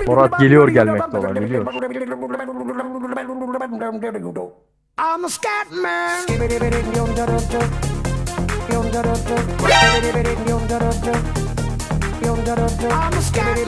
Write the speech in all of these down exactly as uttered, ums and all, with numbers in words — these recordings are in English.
Murat geliyor gelmekte olan biliyor. I'm a scat man. I'm a scat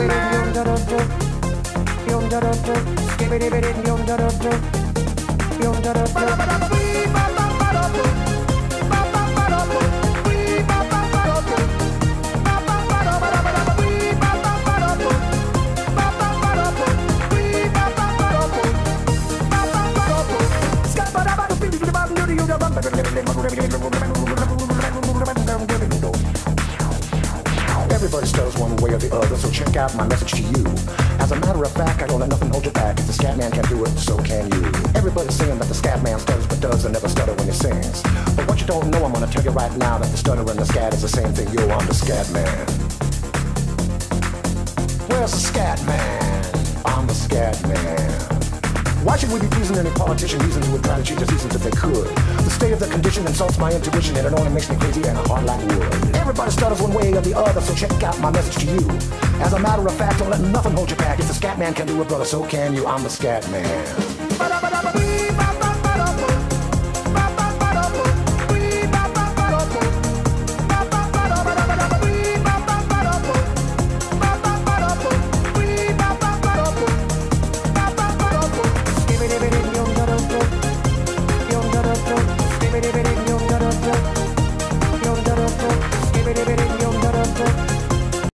Everybody stutters one way or the other, so check out my message to you. As a matter of fact, I don't let nothing hold you back. If the scat man can do it, so can you. Everybody's saying that the scat man stutters but does and never stutter when he sings. But what you don't know, I'm gonna tell you right now that the stutter and the scat is the same thing. Yo, I'm the scat man. Where's the scat man? I'm the scat man. Why should we be pleasing any politician reasons who would try to cheat us reasons if they could? The state of the condition insults my intuition and it only makes me crazy and hard like wood. Everybody stutters one way or the other, so check out my message to you. As a matter of fact, don't let nothing hold you back. If the scat man can do it, brother, so can you. I'm the scat man.